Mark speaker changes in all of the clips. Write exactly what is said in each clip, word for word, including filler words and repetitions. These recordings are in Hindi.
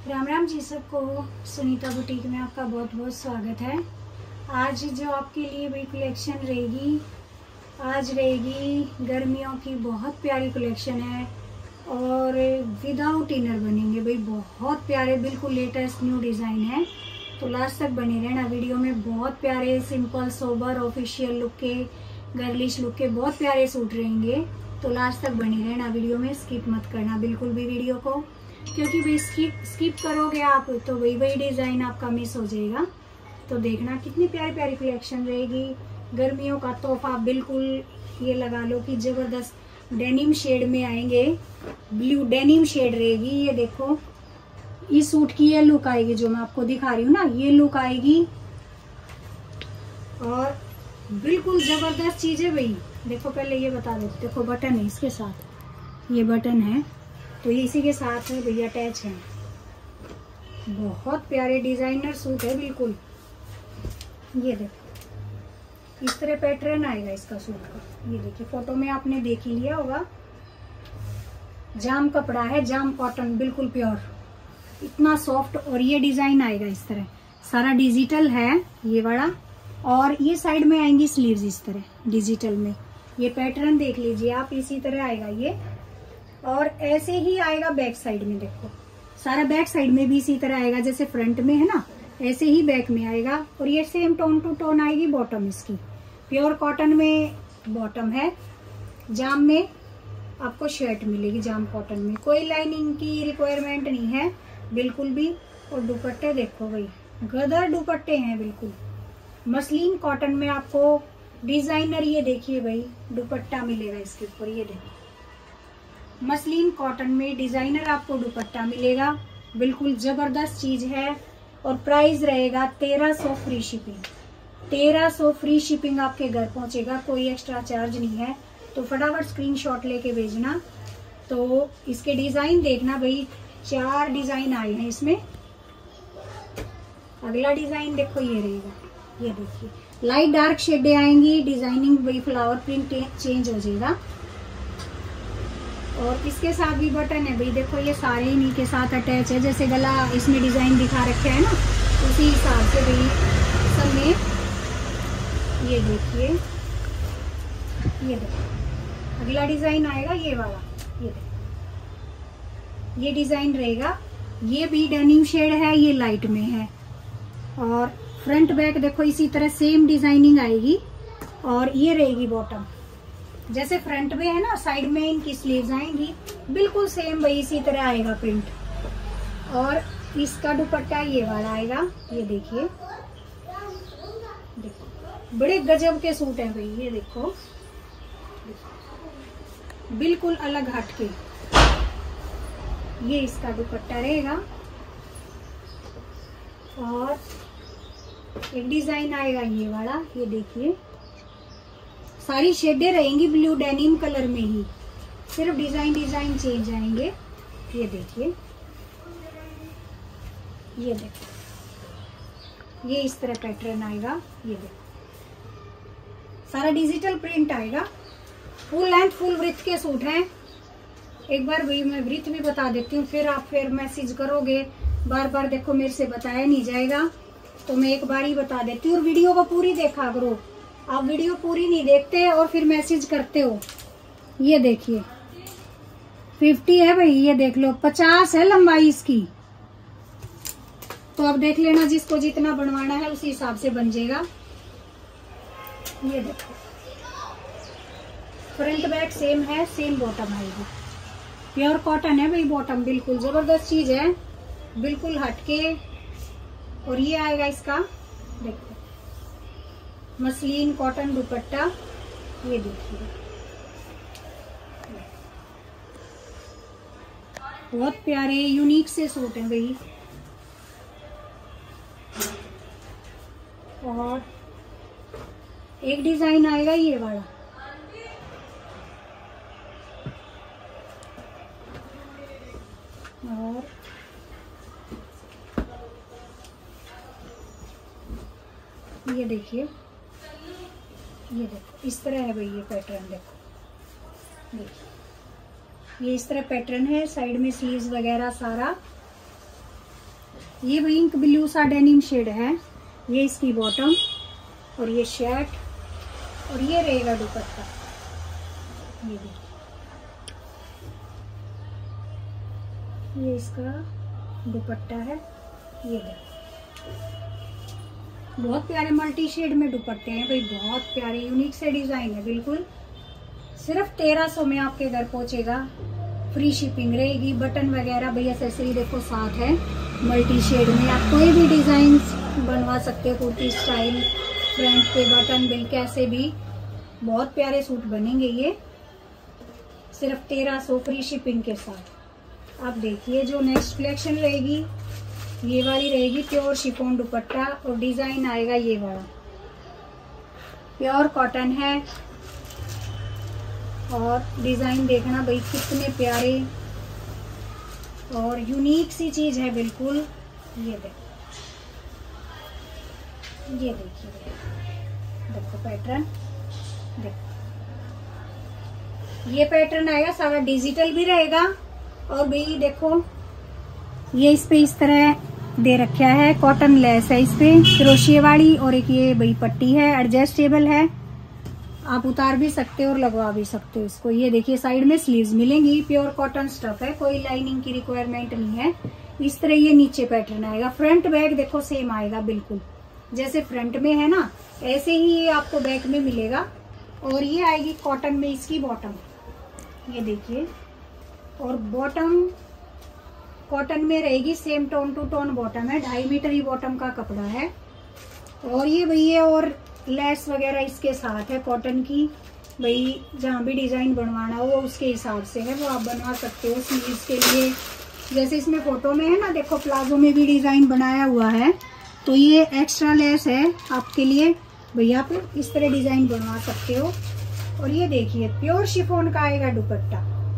Speaker 1: राम राम जी सबको। सुनीता बुटीक में आपका बहुत बहुत स्वागत है। आज जो आपके लिए भी कलेक्शन रहेगी, आज रहेगी गर्मियों की बहुत प्यारी कलेक्शन है और विदाउट इनर बनेंगे भाई, बहुत प्यारे बिल्कुल लेटेस्ट न्यू डिज़ाइन है। तो लास्ट तक बने रहना वीडियो में। बहुत प्यारे सिंपल सोबर ऑफिशियल लुक के, गर्लिश लुक के बहुत प्यारे सूट रहेंगे। तो लास्ट तक बने रहना वीडियो में, स्किप मत करना बिल्कुल भी वीडियो को, क्योंकि भाई स्किप स्किप करोगे आप तो वही वही डिज़ाइन आपका मिस हो जाएगा। तो देखना कितनी प्यारी प्यारी कलेक्शन रहेगी। गर्मियों का तोहफा बिल्कुल ये लगा लो कि ज़बरदस्त डेनिम शेड में आएंगे। ब्लू डेनिम शेड रहेगी। ये देखो इस सूट की ये लुक आएगी जो मैं आपको दिखा रही हूँ ना, ये लुक आएगी और बिल्कुल ज़बरदस्त चीज़ है भाई। देखो पहले ये बता दो, देखो बटन है इसके साथ, ये बटन है तो ये इसी के साथ है भैया अटैच है। बहुत प्यारे डिजाइनर सूट है बिल्कुल। ये देखो इस तरह पैटर्न आएगा इसका सूट का। ये देखिए फोटो में आपने देख ही लिया होगा। जाम कपड़ा है, जाम कॉटन बिल्कुल प्योर, इतना सॉफ्ट। और ये डिजाइन आएगा इस तरह, सारा डिजिटल है ये वाला। और ये साइड में आएंगी स्लीव्स इस तरह डिजिटल में। ये पैटर्न देख लीजिए आप, इसी तरह आएगा ये। और ऐसे ही आएगा बैक साइड में, देखो सारा बैक साइड में भी इसी तरह आएगा जैसे फ्रंट में है ना, ऐसे ही बैक में आएगा। और ये सेम टोन टू टोन आएगी बॉटम इसकी, प्योर कॉटन में बॉटम है। जाम में आपको शर्ट मिलेगी, जाम कॉटन में, कोई लाइनिंग की रिक्वायरमेंट नहीं है बिल्कुल भी। और दुपट्टे देखो भाई, गदर दुपट्टे हैं बिल्कुल। मसलिन कॉटन में आपको डिजाइनर, ये देखिए भाई दुपट्टा मिलेगा इसके ऊपर। ये देखो मसलिन कॉटन में डिजाइनर आपको दुपट्टा मिलेगा, बिल्कुल जबरदस्त चीज है। और प्राइस रहेगा तेरह सौ फ्री शिपिंग। तेरह सौ फ्री शिपिंग आपके घर पहुंचेगा, कोई एक्स्ट्रा चार्ज नहीं है। तो फटाफट स्क्रीनशॉट लेके भेजना। तो इसके डिजाइन देखना भाई, चार डिजाइन आए हैं इसमें। अगला डिजाइन देखो ये रहेगा, ये देखिए लाइट डार्क शेडें आएंगी, डिजाइनिंग वही फ्लावर प्रिंट चेंज हो जाएगा। और इसके साथ भी बटन है भाई, देखो ये सारे इन्हीं के साथ अटैच है। जैसे गला इसमें डिजाइन दिखा रखे है ना, उसी हिसाब से भाई सब में। ये देखिए, ये देखो अगला डिजाइन आएगा ये वाला। ये देखो ये डिजाइन रहेगा, ये भी डेनिम शेड है, ये लाइट में है। और फ्रंट बैक देखो इसी तरह सेम डिजाइनिंग आएगी। और ये रहेगी बॉटम, जैसे फ्रंट में है ना, साइड में इनकी स्लीव्स आएंगी बिल्कुल सेम वही इसी तरह आएगा प्रिंट। और इसका दुपट्टा ये वाला आएगा। ये देखिए, देखो बड़े गजब के सूट हैं भाई। ये देखो बिल्कुल अलग हटके, ये इसका दुपट्टा रहेगा। और एक डिजाइन आएगा ये वाला, ये देखिए सारी शेडें रहेंगी ब्लू डेनिम कलर में ही, सिर्फ डिजाइन डिजाइन चेंज आएंगे। ये देखिए, ये देखो ये इस तरह पैटर्न आएगा। ये देखो सारा डिजिटल प्रिंट आएगा। फुल लेंथ फुल ब्रीथ के सूट हैं। एक बार भी मैं ब्रीथ भी बता देती हूँ, फिर आप फिर मैसेज करोगे बार बार, देखो मेरे से बताया नहीं जाएगा तो मैं एक बार ही बता देती हूँ। और वीडियो को पूरी देखा करो, आप वीडियो पूरी नहीं देखते और फिर मैसेज करते हो। ये देखिए फिफ्टी है भाई, ये देख लो पचास है लंबाई इसकी। तो अब देख लेना, जिसको जितना बनवाना है उसी हिसाब से बन जाएगा। ये देखो फ्रंट बैक सेम है, सेम बॉटम आएगी। प्योर कॉटन है भाई बॉटम, बिल्कुल जबरदस्त चीज है, बिल्कुल हटके। और ये आएगा इसका देखो मसलिन कॉटन दुपट्टा। ये देखिए बहुत प्यारे यूनिक से सूट हैं भाई। और एक डिजाइन आएगा ये वाला, और ये देखिए, ये देखो इस तरह है भाई ये पैटर्न। देखो देखिए ये इस तरह पैटर्न है, साइड में स्लीव्स वगैरह सारा। ये भी इंक ब्लू सा डेनिम शेड है। ये इसकी बॉटम और ये शर्ट और ये रहेगा दुपट्टा। ये देखिए, ये इसका दुपट्टा है। ये देखिए, बहुत प्यारे मल्टी शेड में दुपट्टे हैं भाई, बहुत प्यारे यूनिक से डिजाइन है। बिल्कुल सिर्फ तेरह सौ में आपके घर पहुंचेगा। फ्री शिपिंग रहेगी। बटन वगैरह भाई एक्सेसरी देखो साथ है। मल्टी शेड में आप कोई भी डिजाइन बनवा सकते हो, कुर्ती स्टाइल, फ्रंट पे बटन बिल, कैसे भी बहुत प्यारे सूट बनेंगे ये, सिर्फ तेरह सौ फ्री शिपिंग के साथ। आप देखिए जो नेक्स्ट कलेक्शन रहेगी ये वाली रहेगी प्योर शिफॉन दुपट्टा और डिजाइन आएगा ये वाला। प्योर कॉटन है और डिजाइन देखना भाई कितने प्यारे और यूनिक सी चीज है बिल्कुल। ये देखो, ये देखिए, देखो पैटर्न, देखो ये पैटर्न आएगा सारा डिजिटल भी रहेगा। और भाई देखो ये इस पे इस तरह दे रखा है, कॉटन लेस है इस पे क्रोशिया वाली, और एक ये भाई पट्टी है, एडजस्टेबल है, आप उतार भी सकते हो और लगवा भी सकते हो इसको। ये देखिए साइड में स्लीव्स मिलेंगी, प्योर कॉटन स्टफ है, कोई लाइनिंग की रिक्वायरमेंट नहीं है। इस तरह ये नीचे पैटर्न आएगा। फ्रंट बैक देखो सेम आएगा बिल्कुल, जैसे फ्रंट में है ना ऐसे ही ये आपको बैक में मिलेगा। और ये आएगी कॉटन में इसकी बॉटम, ये देखिए, और बॉटम कॉटन में रहेगी, same tone two tone bottom है, ढाई मीटर ही बॉटम का कपड़ा है। और ये भैया और लेस वगैरह इसके साथ है कॉटन की, भाई जहाँ भी डिजाइन बनवाना हो उसके हिसाब से है, वो आप बनवा सकते हो। स्लीव्स के लिए जैसे इसमें फोटो में है ना, देखो प्लाजो में भी डिजाइन बनाया हुआ है, तो ये एक्स्ट्रा लेस है आपके लिए, भैया आप इस तरह डिजाइन बनवा सकते हो। और ये देखिए प्योर शिफॉन का आएगा दुपट्टा,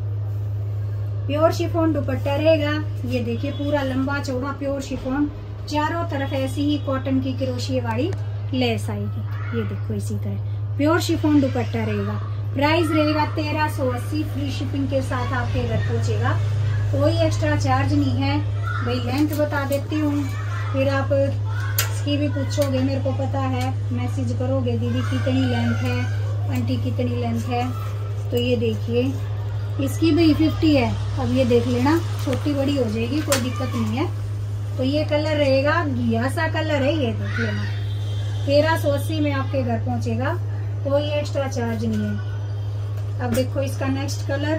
Speaker 1: प्योर शिफॉन दुपट्टा रहेगा। ये देखिए पूरा लंबा चौड़ा प्योर शिफॉन, चारों तरफ ऐसी ही कॉटन की क्रोशिया वाली लेस आएगी। ये देखो इसी तरह प्योर शिफॉन दुपट्टा रहेगा। प्राइस रहेगा तेरह सौ अस्सी, फ्री शिपिंग के साथ आपके घर पहुंचेगा, कोई एक्स्ट्रा चार्ज नहीं है। भाई लेंथ बता देती हूँ, फिर आप इसकी भी पूछोगे, मेरे को पता है, मैसेज करोगे दीदी कितनी लेंथ है, आंटी कितनी लेंथ है। तो ये देखिए इसकी भी फिफ्टी है, अब ये देख लेना, छोटी बड़ी हो जाएगी, कोई दिक्कत नहीं है। तो ये कलर रहेगा, घिया सा कलर है, ये देख लेना। तेरह सौ अस्सी में आपके घर पहुंचेगा, कोई एक्स्ट्रा चार्ज नहीं है। अब देखो इसका नेक्स्ट कलर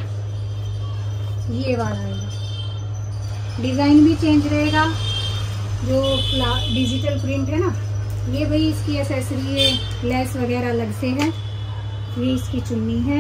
Speaker 1: ये वाला है, डिजाइन भी चेंज रहेगा, जो डिजिटल प्रिंट है ना, ये भाई इसकी एक्सेसरी है, लेस वगैरह अलग से है। ये इसकी चुन्नी है,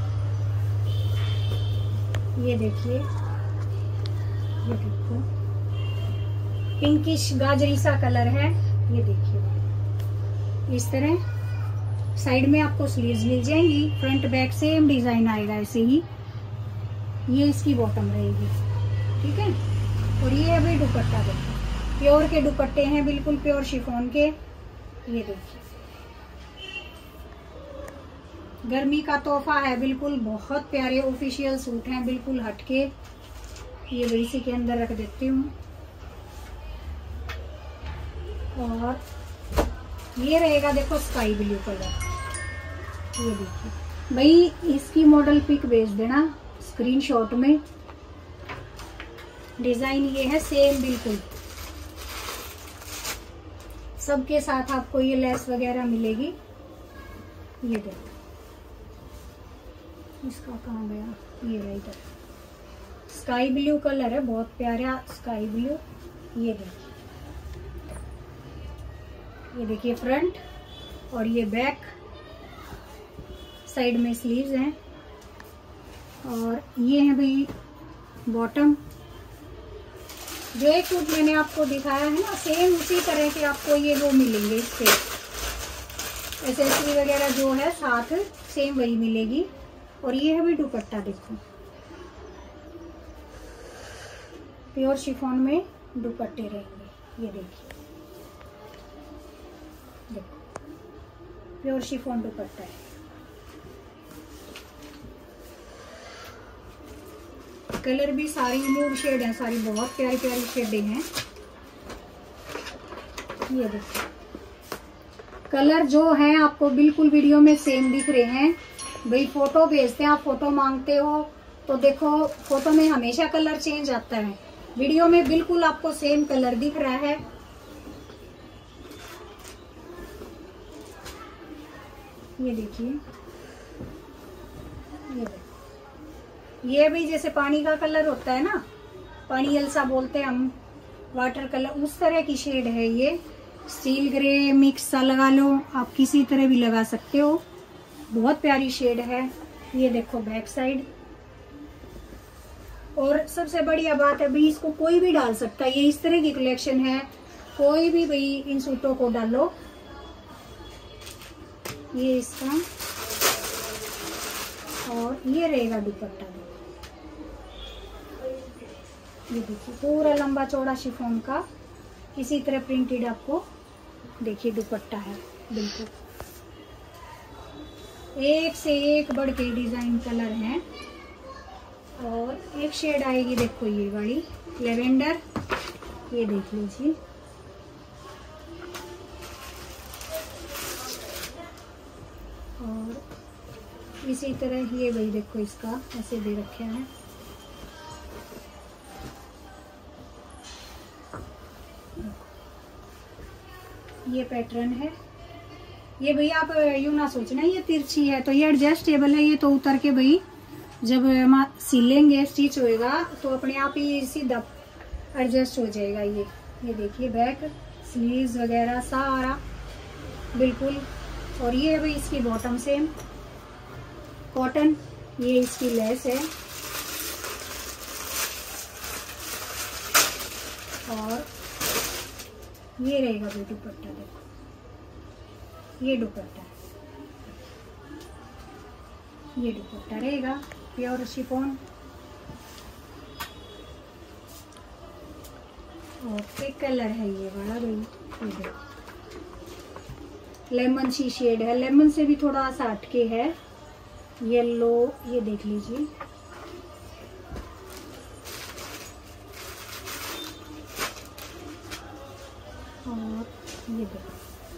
Speaker 1: ये देखिए, ये देखो पिंकिश गाजरी सा कलर है। ये देखिए इस तरह साइड में आपको स्लीव्स मिल जाएंगी, फ्रंट बैक सेम डिजाइन आएगा ऐसे ही। ये इसकी बॉटम रहेगी, ठीक है। और ये अभी दुपट्टा देखो, प्योर के दुपट्टे हैं, बिल्कुल प्योर शिफॉन के। ये देखिए गर्मी का तोहफा है बिल्कुल, बहुत प्यारे ऑफिशियल सूट हैं, बिल्कुल हटके। ये इसी के अंदर रख देती हूँ। और ये रहेगा देखो स्काई ब्लू कलर, ये देखिए भाई, इसकी मॉडल पिक भेज देना स्क्रीनशॉट में। डिजाइन ये है सेम बिल्कुल, सबके साथ आपको ये लेस वगैरह मिलेगी। ये देखो इसका कहाँ गया, ये रहा इधर, स्काई ब्लू कलर है, बहुत प्यारा स्काई ब्लू। ये देखिए, ये देखिए फ्रंट और ये बैक, साइड में स्लीव्स हैं, और ये है भाई बॉटम। जो एक सूट मैंने आपको दिखाया है ना, सेम उसी तरह के आपको ये वो मिलेंगे, इससे एक्सेसरी वगैरह जो है साथ सेम वही मिलेगी। और ये है भी दुपट्टा, देखो प्योर शिफॉन में दुपट्टे रहेंगे। ये देखिए, देखो प्योर शिफॉन दुपट्टा है। कलर भी सारी न्यूड शेड है, सारी बहुत प्यारी प्यारी शेडें हैं। ये देखो कलर जो है आपको बिल्कुल वीडियो में सेम दिख रहे हैं। भाई फोटो भेजते हैं, आप फोटो मांगते हो तो देखो फोटो में हमेशा कलर चेंज आता है, वीडियो में बिल्कुल आपको सेम कलर दिख रहा है। ये देखिए, ये देखिए, ये भी जैसे पानी का कलर होता है ना, पानी जलसा बोलते हैं हम, वाटर कलर, उस तरह की शेड है ये। स्टील ग्रे मिक्स सा लगा लो, आप किसी तरह भी लगा सकते हो, बहुत प्यारी शेड है। ये देखो बैक साइड। और सबसे बढ़िया बात है भाई, इसको कोई भी डाल सकता है, ये इस तरह की कलेक्शन है, कोई भी भाई इन सूटों को डालो। ये इसका, और ये रहेगा दुपट्टा। ये देखिए पूरा लंबा चौड़ा शिफॉन का इसी तरह प्रिंटेड आपको देखिए दुपट्टा है, बिल्कुल एक से एक बढ़ के डिजाइन कलर हैं। और एक शेड आएगी देखो ये वाली लेवेंडर, ये देख लीजिए। और इसी तरह ये वही देखो, इसका ऐसे दे रखे हैं। ये पैटर्न है, ये भाई आप यूं ना सोचना ये तिरछी है, तो ये एडजस्टेबल है, ये तो उतर के भाई जब सिलेंगे स्टिच होएगा तो अपने आप ही सीधा एडजस्ट हो जाएगा। ये ये देखिए बैक स्लीव्स वगैरह सारा बिल्कुल। और ये है भाई इसकी बॉटम सेम कॉटन, ये इसकी लेस है। और ये रहेगा भाई दुपट्टा, देखो ये दुपट्टा, ये दुपट्टा रहेगा प्योर शिफॉन। और एक कलर है ये वाला भाई, ये देखो लेमन सी शेड है, लेमन से भी थोड़ा सा हटके है, येलो, ये देख लीजिए। और ये देखो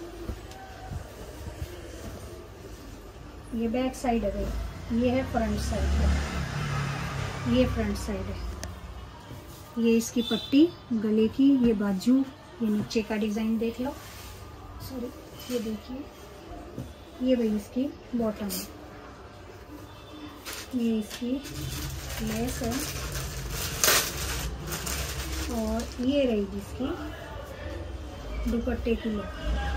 Speaker 1: ये बैक साइड है भाई, ये है फ्रंट साइड है, ये फ्रंट साइड है। ये इसकी पट्टी गले की, ये बाजू, ये नीचे का डिजाइन देख लो, सॉरी ये देखिए, ये भाई इसकी बॉटम है, ये इसकी लेस है। और ये रहेगी इसकी दुपट्टे की लुक,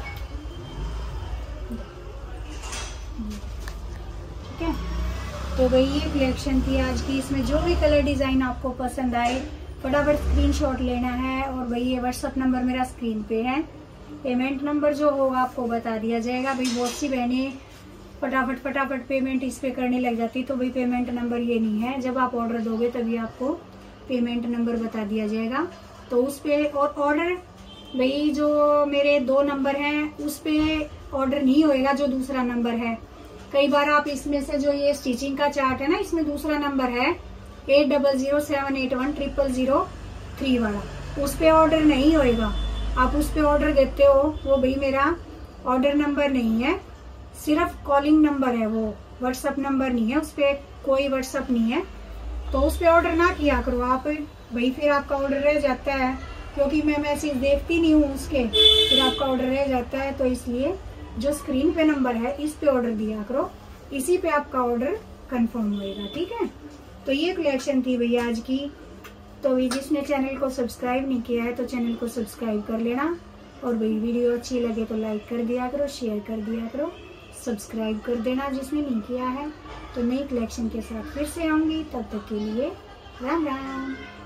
Speaker 1: ठीक है। तो भाई ये कलेक्शन थी आज की, इसमें जो भी कलर डिजाइन आपको पसंद आए फटाफट स्क्रीनशॉट लेना है। और भाई ये व्हाट्सअप नंबर मेरा स्क्रीन पे है, पेमेंट नंबर जो होगा आपको बता दिया जाएगा। भाई बहुत सी बहनें फटाफट फटाफट पेमेंट इस पे करने लग जाती, तो भाई पेमेंट नंबर ये नहीं है, जब आप ऑर्डर दोगे तभी आपको पेमेंट नंबर बता दिया जाएगा। तो उस पे, और ऑर्डर भाई जो मेरे दो नंबर हैं उस पे ऑर्डर नहीं होएगा, जो दूसरा नंबर है। कई बार आप इसमें से जो ये स्टिचिंग का चार्ट है ना, इसमें दूसरा नंबर है eight double zero seven eight one triple zero three वाला, उस पे ऑर्डर नहीं होएगा। आप उस पे ऑर्डर देते हो, वो भाई मेरा ऑर्डर नंबर नहीं है, सिर्फ कॉलिंग नंबर है, वो व्हाट्सअप नंबर नहीं है, उस पे कोई व्हाट्सअप नहीं है। तो उस पे ऑर्डर ना किया करो आप भाई, फिर आपका ऑर्डर रह जाता है, क्योंकि मैं मैसेज देखती नहीं हूँ उसके, फिर आपका ऑर्डर रह जाता है। तो इसलिए जो स्क्रीन पे नंबर है इस पे ऑर्डर दिया करो, इसी पे आपका ऑर्डर कंफर्म होएगा, ठीक है। तो ये कलेक्शन थी भैया आज की। तो भाई जिसने चैनल को सब्सक्राइब नहीं किया है तो चैनल को सब्सक्राइब कर लेना, और भाई वीडियो अच्छी लगे तो लाइक कर दिया करो, शेयर कर दिया करो, सब्सक्राइब कर देना जिसने नहीं किया है। तो नई कलेक्शन के साथ फिर से आऊंगी, तब तक के लिए राम राम।